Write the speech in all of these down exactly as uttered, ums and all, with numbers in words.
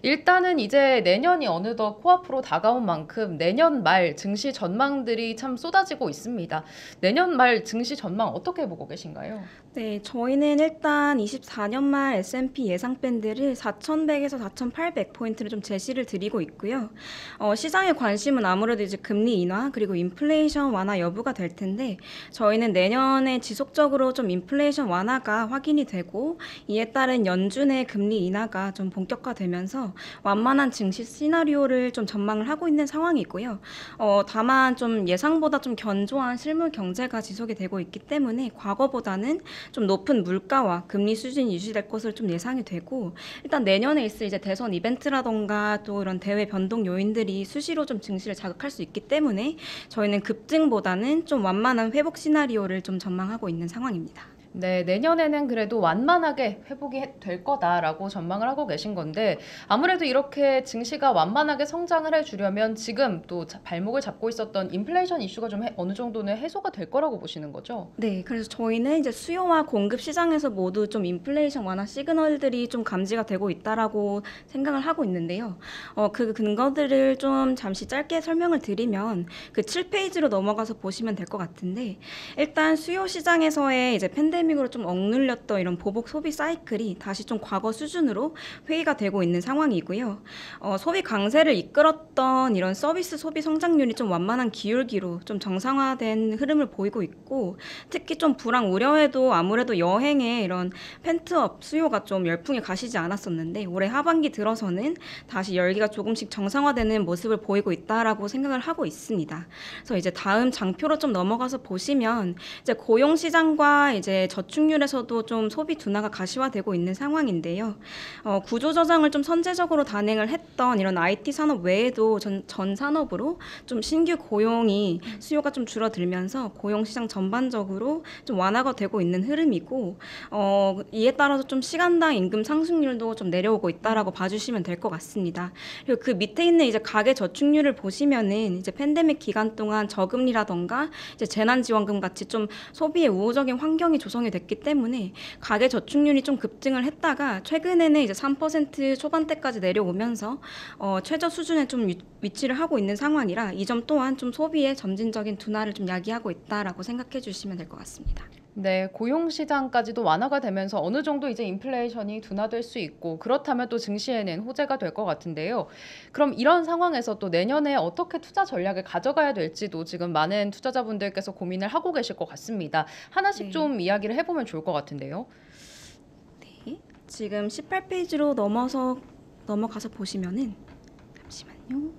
일단은 이제 내년이 어느덧 코앞으로 다가온 만큼 내년 말 증시 전망들이 참 쏟아지고 있습니다. 내년 말 증시 전망 어떻게 보고 계신가요? 네, 저희는 일단 이십사 년 말 에스 앤 피 예상 밴드를 사천백에서 사천팔백 포인트를 좀 제시를 드리고 있고요. 어, 시장의 관심은 아무래도 이제 금리 인하 그리고 인플레이션 완화 여부가 될 텐데 저희는 내년에 지속적으로 좀 인플레이션 완화가 확인이 되고 이에 따른 연준의 금리 인하가 좀 본격화되면서 완만한 증시 시나리오를 좀 전망을 하고 있는 상황이고요. 어, 다만 좀 예상보다 좀 견조한 실물 경제가 지속이 되고 있기 때문에 과거보다는 좀 높은 물가와 금리 수준이 유지될 것으로 좀 예상이 되고 일단 내년에 있을 이제 대선 이벤트라던가 또 이런 대외 변동 요인들이 수시로 좀 증시를 자극할 수 있기 때문에 저희는 급증보다는 좀 완만한 회복 시나리오를 좀 전망하고 있는 상황입니다. 네, 내년에는 그래도 완만하게 회복이 해- 될 거다라고 전망을 하고 계신 건데 아무래도 이렇게 증시가 완만하게 성장을 해주려면 지금 또 자- 발목을 잡고 있었던 인플레이션 이슈가 좀 해- 어느 정도는 해소가 될 거라고 보시는 거죠? 네, 그래서 저희는 이제 수요와 공급 시장에서 모두 좀 인플레이션 완화 시그널들이 좀 감지가 되고 있다라고 생각을 하고 있는데요. 어, 그 근거들을 좀 잠시 짧게 설명을 드리면 그 칠 페이지로 넘어가서 보시면 될 것 같은데 일단 수요 시장에서의 이제 팬데믹으로 좀 억눌렸던 이런 보복 소비 사이클이 다시 좀 과거 수준으로 회의가 되고 있는 상황이고요. 어, 소비 강세를 이끌었던 이런 서비스 소비 성장률이 좀 완만한 기울기로 좀 정상화된 흐름을 보이고 있고 특히 좀 불황 우려에도 아무래도 여행에 이런 펜트업 수요가 좀 열풍이 가시지 않았었는데 올해 하반기 들어서는 다시 열기가 조금씩 정상화되는 모습을 보이고 있다라고 생각을 하고 있습니다. 그래서 이제 다음 장표로 좀 넘어가서 보시면 이제 고용 시장과 이제 저축률에서도 좀 소비 둔화가 가시화되고 있는 상황인데요. 어, 구조 조정을 좀 선제적으로 단행을 했던 이런 아이 티 산업 외에도 전, 전 산업으로 좀 신규 고용이 수요가 좀 줄어들면서 고용 시장 전반적으로 좀 완화가 되고 있는 흐름이고 어, 이에 따라서 좀 시간당 임금 상승률도 좀 내려오고 있다라고 봐주시면 될 것 같습니다. 그리고 그 밑에 있는 이제 가계 저축률을 보시면은 이제 팬데믹 기간 동안 저금리라던가 이제 재난지원금 같이 좀 소비에 우호적인 환경이 조성이 됐기 때문에 가계 저축률이 좀 급증을 했다가 최근에는 이제 삼 퍼센트 초반대까지 내려오면서 어, 최저 수준에 좀 위, 위치를 하고 있는 상황이라 이 점 또한 좀 소비의 점진적인 둔화를 좀 야기하고 있다라고 생각해 주시면 될 것 같습니다. 네, 고용 시장까지도 완화가 되면서 어느 정도 이제 인플레이션이 둔화될 수 있고 그렇다면 또 증시에는 호재가 될 것 같은데요. 그럼 이런 상황에서 또 내년에 어떻게 투자 전략을 가져가야 될지도 지금 많은 투자자분들께서 고민을 하고 계실 것 같습니다. 하나씩 네. 좀 이야기를 해보면 좋을 것 같은데요. 네. 지금 십팔 페이지로 넘어서 넘어가서 보시면은 잠시만요.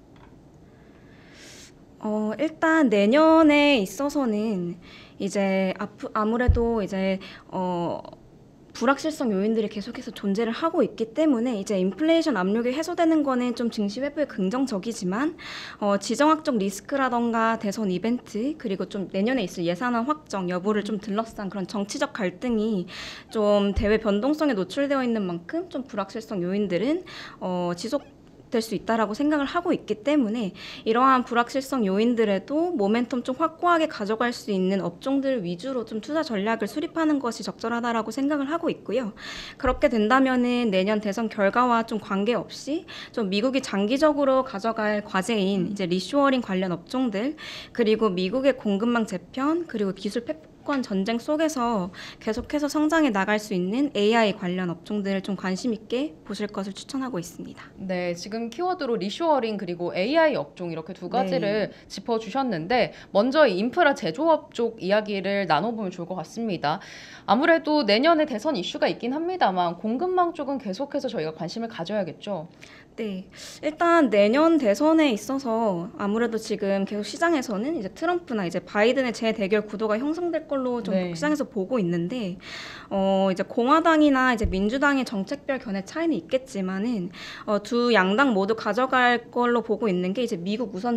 어, 일단 내년에 있어서는 이제 아프, 아무래도 이제 어, 불확실성 요인들이 계속해서 존재를 하고 있기 때문에 이제 인플레이션 압력이 해소되는 거는 좀 증시 회복에 긍정적이지만 어, 지정학적 리스크라던가 대선 이벤트 그리고 좀 내년에 있을 예산안 확정 여부를 좀 둘러싼 그런 정치적 갈등이 좀 대외 변동성에 노출되어 있는 만큼 좀 불확실성 요인들은 어, 지속 될 수 있다라고 생각을 하고 있기 때문에 이러한 불확실성 요인들에도 모멘텀 좀 확고하게 가져갈 수 있는 업종들 위주로 좀 투자 전략을 수립하는 것이 적절하다라고 생각을 하고 있고요. 그렇게 된다면은 내년 대선 결과와 좀 관계없이 좀 미국이 장기적으로 가져갈 과제인 이제 리쇼어링 관련 업종들 그리고 미국의 공급망 재편 그리고 기술 패권 전쟁 속에서 계속해서 성장해 나갈 수 있는 에이 아이 관련 업종들을 좀 관심 있게 보실 것을 추천하고 있습니다. 네, 지금 키워드로 리쇼어링 그리고 에이 아이 업종 이렇게 두 가지를 네. 짚어주셨는데 먼저 이 인프라 제조업 쪽 이야기를 나눠보면 좋을 것 같습니다. 아무래도 내년에 대선 이슈가 있긴 합니다만 공급망 쪽은 계속해서 저희가 관심을 가져야겠죠. 네. 일단 내년 대선에 있어서 아무래도 지금 계속 시장에서는 이제 트럼프나 이제 바이든의 재대결 구도가 형성될 걸로 좀 네. 시장에서 보고 있는데, 어, 이제 공화당이나 이제 민주당의 정책별 견해 차이는 있겠지만은, 어, 두 양당 모두 가져갈 걸로 보고 있는 게 이제 미국 우선주의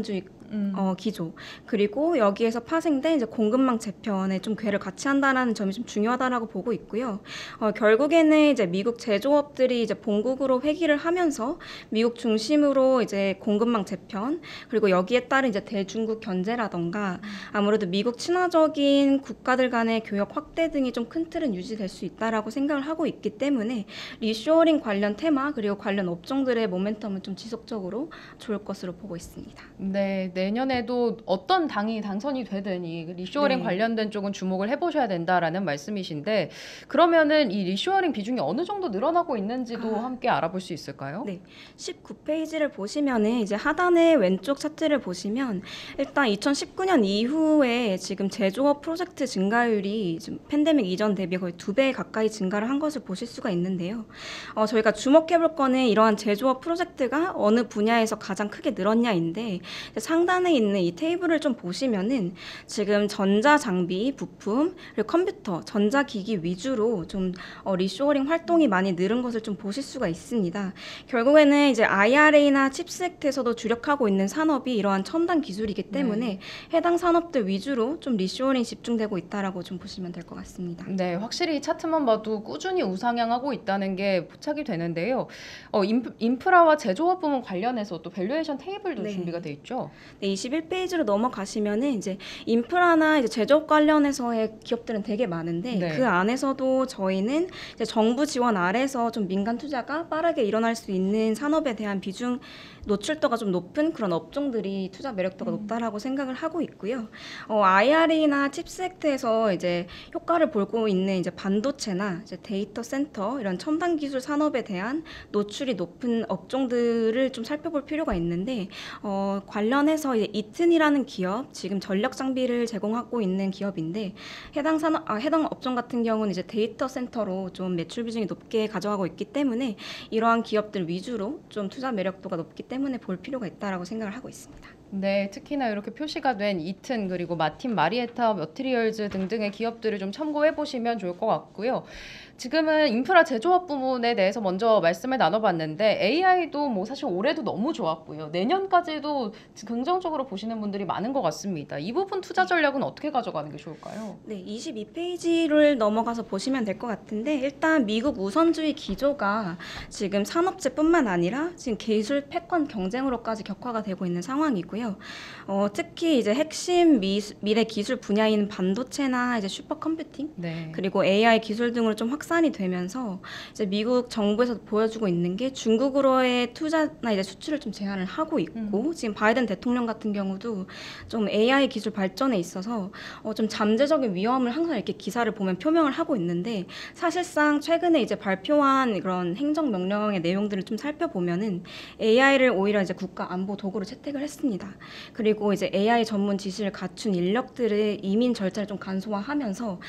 음. 어, 기조, 그리고 여기에서 파생된 이제 공급망 재편에 좀 궤를 같이 한다는 점이 좀 중요하다라고 보고 있고요. 어, 결국에는 이제 미국 제조업들이 이제 본국으로 회귀를 하면서 미국 중심으로 이제 공급망 재편, 그리고 여기에 따른 이제 대중국 견제라던가 아무래도 미국 친화적인 국가들 간의 교역 확대 등이 좀 큰 틀은 유지될 수 있다라고 생각을 하고 있기 때문에 리쇼어링 관련 테마 그리고 관련 업종들의 모멘텀은 좀 지속적으로 좋을 것으로 보고 있습니다. 네, 내년에도 어떤 당이 당선이 되든 이 리쇼어링 네. 관련된 쪽은 주목을 해보셔야 된다라는 말씀이신데, 그러면은 이 리쇼어링 비중이 어느 정도 늘어나고 있는지도 아. 함께 알아볼 수 있을까요? 네, 십구 페이지를 보시면은 이제 하단의 왼쪽 차트를 보시면 일단 이천십구 년 이후에 지금 제조업 프로젝트 증가율이 지금 팬데믹 이전 대비 거의 두 배 가까이 증가를 한 것을 보실 수가 있는데요. 어, 저희가 주목해 볼 거는 이러한 제조업 프로젝트가 어느 분야에서 가장 크게 늘었냐인데, 상단에 있는 이 테이블을 좀 보시면은 지금 전자장비, 부품, 그리고 컴퓨터, 전자기기 위주로 좀 어, 리쇼어링 활동이 많이 늘은 것을 좀 보실 수가 있습니다. 결국에는 이제 아이알에이나 칩스 액트에서도 주력하고 있는 산업이 이러한 첨단 기술이기 때문에 네. 해당 산업들 위주로 좀 리쇼어링 집중되고 있다라고 좀 보시면 될 것 같습니다. 네, 확실히 이 차트만 봐도 꾸준히 우상향하고 있다는 게 포착이 되는데요. 어, 인프, 인프라와 제조업 부문 관련해서 또 밸류에이션 테이블도 네. 준비가 돼 있죠. 네, 이십일 페이지로 넘어가시면은 이제 인프라나 이제 제조업 관련해서의 기업들은 되게 많은데 네. 그 안에서도 저희는 이제 정부 지원 아래서 좀 민간 투자가 빠르게 일어날 수 있는 산업에 대한 비중 노출도가 좀 높은 그런 업종들이 투자 매력도가 음. 높다라고 생각을 하고 있고요. 어, 아이알에이나 칩스 액트에서 이제 효과를 보고 있는 이제 반도체나 이제 데이터 센터 이런 첨단 기술 산업에 대한 노출이 높은 업종들을 좀 살펴볼 필요가 있는데 어, 관련해서 이제 이튼이라는 기업 지금 전력 장비를 제공하고 있는 기업인데 해당 산업 아, 해당 업종 같은 경우는 이제 데이터 센터로 좀 매출 비중이 높게 가져가고 있기 때문에 이러한 기업들 위주로 좀 투자 매력도가 높기 때문에 볼 필요가 있다라고 생각을 하고 있습니다. 네, 특히나 이렇게 표시가 된 이튼 그리고 마틴 마리에타 머티리얼즈 등등의 기업들을 좀 참고해 보시면 좋을 것 같고요. 지금은 인프라 제조업 부문에 대해서 먼저 말씀을 나눠봤는데 에이아이도 뭐 사실 올해도 너무 좋았고요. 내년까지도 긍정적으로 보시는 분들이 많은 것 같습니다. 이 부분 투자 전략은 어떻게 가져가는 게 좋을까요? 네, 이십이 페이지를 넘어가서 보시면 될 것 같은데 일단 미국 우선주의 기조가 지금 산업재뿐만 아니라 지금 기술 패권 경쟁으로까지 격화가 되고 있는 상황이고요. 어, 특히 이제 핵심 미, 미래 기술 분야인 반도체나 이제 슈퍼컴퓨팅 네. 그리고 에이아이 기술 등으로 좀 확산이 되면서 이제 미국 정부에서 보여주고 있는 게 중국으로의 투자나 이제 수출을 좀 제한을 하고 있고 음. 지금 바이든 대통령 같은 경우도 좀 에이아이 기술 발전에 있어서 어, 좀 잠재적인 위험을 항상 이렇게 기사를 보면 표명을 하고 있는데 사실상 최근에 이제 발표한 그런 행정 명령의 내용들을 좀 살펴보면은 에이아이를 오히려 이제 국가 안보 도구로 채택을 했습니다. 그리고 이제 에이아이 전문 지식을 갖춘 인력들의 이민 절차를 좀 간소화하면서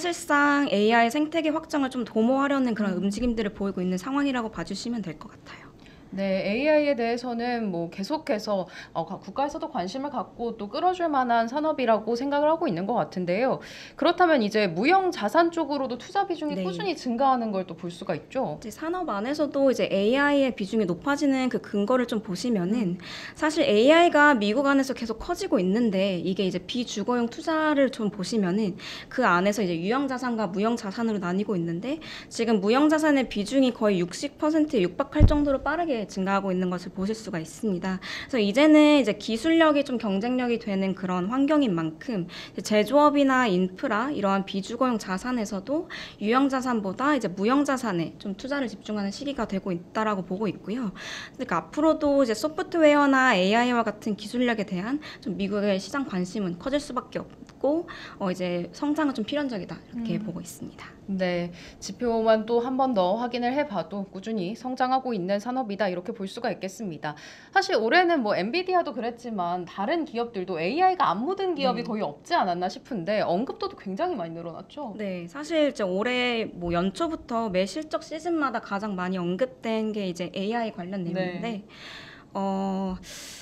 사실상 에이아이 생태계 확장을 좀 도모하려는 그런 움직임들을 보이고 있는 상황이라고 봐주시면 될 것 같아요. 네, 에이아이에 대해서는 뭐 계속해서 어, 가- 국가에서도 관심을 갖고 또 끌어줄 만한 산업이라고 생각을 하고 있는 것 같은데요. 그렇다면 이제 무형 자산 쪽으로도 투자 비중이 네. 꾸준히 증가하는 걸 또 볼 수가 있죠. 이제 산업 안에서도 이제 에이아이의 비중이 높아지는 그 근거를 좀 보시면은 사실 에이아이가 미국 안에서 계속 커지고 있는데 이게 이제 비주거용 투자를 좀 보시면은 그 안에서 이제 유형 자산과 무형 자산으로 나뉘고 있는데 지금 무형 자산의 비중이 거의 육십 퍼센트에 육박할 정도로 빠르게 증가하고 있는 것을 보실 수가 있습니다. 그래서 이제는 이제 기술력이 좀 경쟁력이 되는 그런 환경인 만큼 이제 제조업이나 인프라 이러한 비주거용 자산에서도 유형 자산보다 이제 무형 자산에 좀 투자를 집중하는 시기가 되고 있다라고 보고 있고요. 그러니까 앞으로도 이제 소프트웨어나 에이아이와 같은 기술력에 대한 좀 미국의 시장 관심은 커질 수밖에 없고 어 이제 성장은 좀 필연적이다 이렇게 음. 보고 있습니다. 네, 지표만 또 한 번 더 확인을 해봐도 꾸준히 성장하고 있는 산업이다 이렇게 볼 수가 있겠습니다. 사실 올해는 뭐 엔비디아도 그랬지만 다른 기업들도 에이아이가 안 묻은 기업이 네. 거의 없지 않았나 싶은데 언급도도 굉장히 많이 늘어났죠. 네, 사실 이제 올해 뭐 연초부터 매 실적 시즌마다 가장 많이 언급된 게 이제 에이아이 관련 내용인데 네. 어.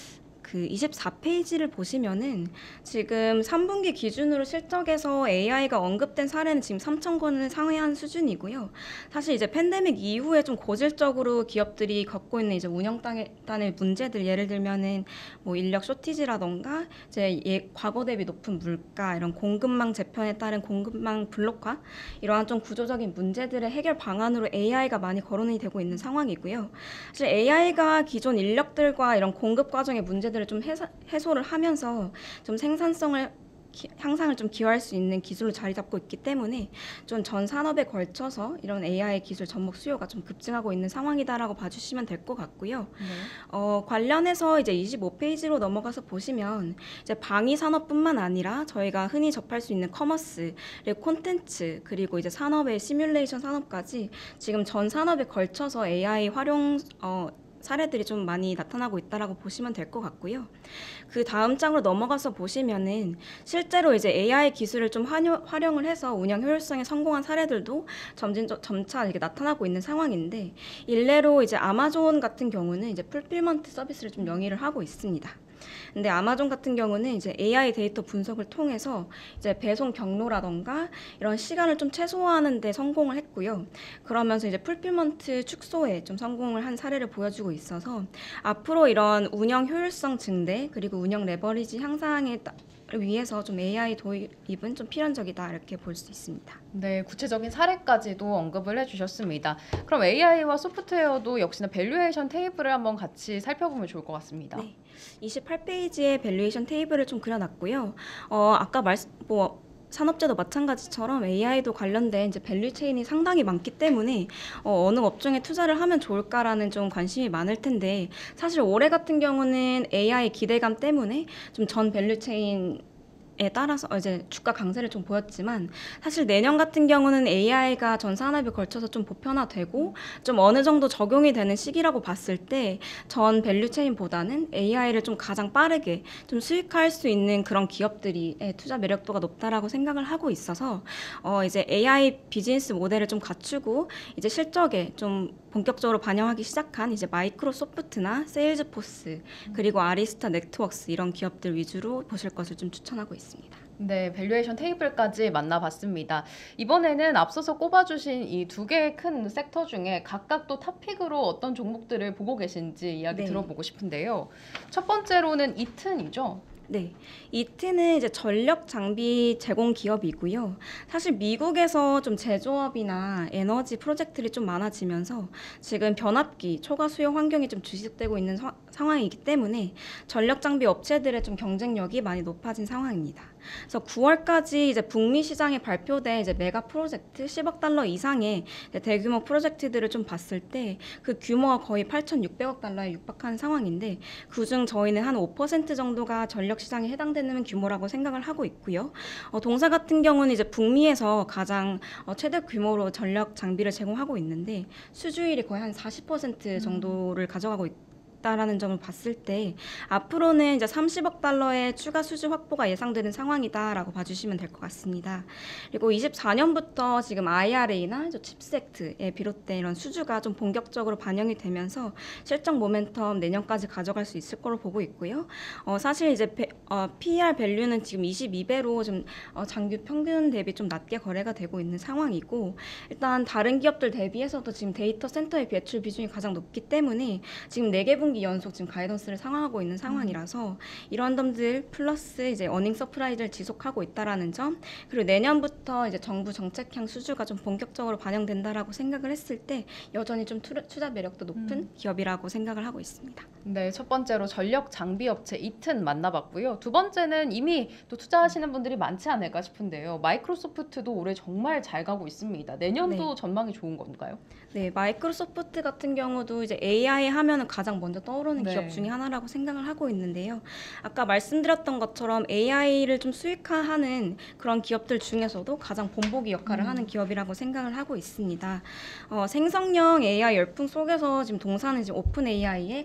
그 이십사 페이지를 보시면은 지금 삼 분기 기준으로 실적에서 에이아이가 언급된 사례는 지금 삼천 건을 상회한 수준이고요. 사실 이제 팬데믹 이후에 좀 고질적으로 기업들이 겪고 있는 이제 운영단의 문제들, 예를 들면은 뭐 인력 쇼티지라던가 이제 예, 과거 대비 높은 물가, 이런 공급망 재편에 따른 공급망 블록화, 이러한 좀 구조적인 문제들의 해결 방안으로 에이아이가 많이 거론이 되고 있는 상황이고요. 사실 에이아이가 기존 인력들과 이런 공급 과정의 문제들을 좀 해사, 해소를 하면서 좀 생산성을 기, 향상을 좀 기여할 수 있는 기술로 자리 잡고 있기 때문에 좀 전 산업에 걸쳐서 이런 에이아이 기술 접목 수요가 좀 급증하고 있는 상황이다라고 봐주시면 될 것 같고요. 네. 어, 관련해서 이제 이십오 페이지로 넘어가서 보시면 이제 방위 산업뿐만 아니라 저희가 흔히 접할 수 있는 커머스, 그리고 콘텐츠, 그리고 이제 산업의 시뮬레이션 산업까지 지금 전 산업에 걸쳐서 에이아이 활용 어, 사례들이 좀 많이 나타나고 있다라고 보시면 될 것 같고요. 그 다음 장으로 넘어가서 보시면은 실제로 이제 에이아이 기술을 좀 활용, 활용을 해서 운영 효율성에 성공한 사례들도 점진, 점차 이렇게 나타나고 있는 상황인데, 일례로 이제 아마존 같은 경우는 이제 풀필먼트 서비스를 좀 영위를 하고 있습니다. 근데 아마존 같은 경우는 이제 에이아이 데이터 분석을 통해서 이제 배송 경로라던가 이런 시간을 좀 최소화하는 데 성공을 했고요. 그러면서 이제 풀필먼트 축소에 좀 성공을 한 사례를 보여주고 있어서 앞으로 이런 운영 효율성 증대, 그리고 운영 레버리지 향상에 따, 위해서 좀 에이아이 도입은 좀 필연적이다, 이렇게 볼 수 있습니다. 네, 구체적인 사례까지도 언급을 해주셨습니다. 그럼 에이아이와 소프트웨어도 역시나 밸류에이션 테이블을 한번 같이 살펴보면 좋을 것 같습니다. 네, 이십팔 페이지에 밸류에이션 테이블을 좀 그려놨고요. 어, 아까 말씀 뭐 산업재도 마찬가지처럼 에이아이도 관련된 이제 밸류 체인이 상당히 많기 때문에 어, 어느 업종에 투자를 하면 좋을까라는 좀 관심이 많을 텐데, 사실 올해 같은 경우는 에이아이 기대감 때문에 좀 전 밸류 체인 에 따라서 이제 주가 강세를 좀 보였지만, 사실 내년 같은 경우는 에이아이가 전 산업에 걸쳐서 좀 보편화되고 좀 어느 정도 적용이 되는 시기라고 봤을 때 전 밸류 체인보다는 에이아이를 좀 가장 빠르게 좀 수익화할 수 있는 그런 기업들이 투자 매력도가 높다라고 생각을 하고 있어서 어 이제 에이아이 비즈니스 모델을 좀 갖추고 이제 실적에 좀 본격적으로 반영하기 시작한 이제 마이크로소프트나 세일즈포스, 그리고 아리스타 네트워크스, 이런 기업들 위주로 보실 것을 좀 추천하고 있습니다. 네, 밸류에이션 테이블까지 만나봤습니다. 이번에는 앞서서 꼽아주신 이 두 개의 큰 섹터 중에 각각 또 탑픽으로 어떤 종목들을 보고 계신지 이야기 네. 들어보고 싶은데요. 첫 번째로는 이튼이죠. 네, 이튼은 이제 전력 장비 제공 기업이고요. 사실 미국에서 좀 제조업이나 에너지 프로젝트들이 좀 많아지면서 지금 변압기 초과 수요 환경이 좀 주식되고 있는 서, 상황이기 때문에 전력 장비 업체들의 좀 경쟁력이 많이 높아진 상황입니다. 그래서 구월까지 이제 북미 시장에 발표된 이제 메가 프로젝트 십억 달러 이상의 대규모 프로젝트들을 좀 봤을 때 그 규모가 거의 팔천육백억 달러에 육박하는 상황인데, 그중 저희는 한 오 퍼센트 정도가 전력 시장에 해당되는 규모라고 생각을 하고 있고요. 어, 동사 같은 경우는 이제 북미에서 가장 어, 최대 규모로 전력 장비를 제공하고 있는데 수주율이 거의 한 사십 퍼센트 정도를 가져가고 있. 다라는 점을 봤을 때 앞으로는 이제 삼십억 달러의 추가 수주 확보가 예상되는 상황이다라고 봐주시면 될 것 같습니다. 그리고 이십사 년부터 지금 아이알에이나 이제 칩스 액트에 비롯된 이런 수주가 좀 본격적으로 반영이 되면서 실적 모멘텀 내년까지 가져갈 수 있을 거로 보고 있고요. 어, 사실 이제 배, 어, 피이알 밸류는 지금 이십이 배로 좀 어, 장기 평균 대비 좀 낮게 거래가 되고 있는 상황이고, 일단 다른 기업들 대비해서도 지금 데이터 센터의 배출 비중이 가장 높기 때문에 지금 네 개 분기 연속 지금 가이던스를 상황하고 있는 상황이라서 이러한 점들 플러스 이제 어닝 서프라이즈를 지속하고 있다라는 점, 그리고 내년부터 이제 정부 정책향 수주가 좀 본격적으로 반영된다라고 생각을 했을 때 여전히 좀 투, 투자 매력도 높은 음. 기업이라고 생각을 하고 있습니다. 네, 첫 번째로 전력 장비 업체 이튼 만나봤고요. 두 번째는 이미 또 투자하시는 분들이 많지 않을까 싶은데요. 마이크로소프트도 올해 정말 잘 가고 있습니다. 내년도 네. 전망이 좋은 건가요? 네, 마이크로소프트 같은 경우도 이제 에이아이 하면은 가장 먼저 떠오르는 네. 기업 중에 하나라고 생각을 하고 있는데요. 아까 말씀드렸던 것처럼 에이아이를 좀 수익화하는 그런 기업들 중에서도 가장 본보기 역할을 음. 하는 기업이라고 생각을 하고 있습니다. 어, 생성형 에이아이 열풍 속에서 지금 동사는 지금 오픈 에이아이의 그런 에이아이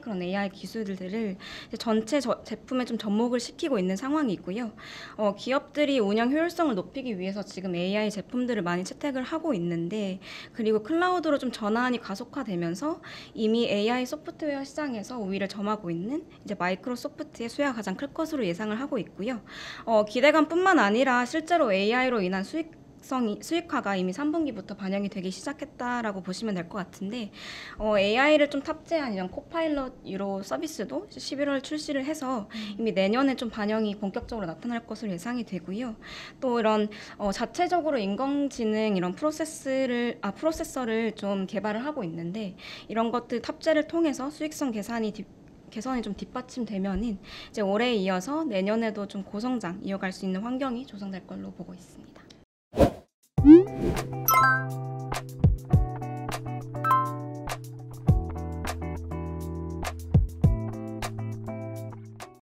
에이아이 기술들을 이제 전체 저- 제품에 좀 접목을 시키고 있는 상황이 있고요. 어, 기업들이 운영 효율성을 높이기 위해서 지금 에이아이 제품들을 많이 채택을 하고 있는데, 그리고 클라우드로 좀 전환이 가속화되면서 이미 에이아이 소프트웨어 시장에서 우위를 점하고 있는 이제 마이크로소프트의 수혜가 가장 클 것으로 예상을 하고 있고요. 어, 기대감뿐만 아니라 실제로 에이아이로 인한 수익 성이 수익화가 이미 삼 분기부터 반영이 되기 시작했다라고 보시면 될 것 같은데, 어, 에이아이를 좀 탑재한 이런 코파일럿 유로 서비스도 십일월 출시를 해서 이미 내년에 좀 반영이 본격적으로 나타날 것으로 예상이 되고요. 또 이런 어, 자체적으로 인공지능 이런 프로세스를 아 프로세서를 좀 개발을 하고 있는데, 이런 것들 탑재를 통해서 수익성 개선이 뒷- 개선이 좀 뒷받침되면은 이제 올해에 이어서 내년에도 좀 고성장 이어갈 수 있는 환경이 조성될 걸로 보고 있습니다.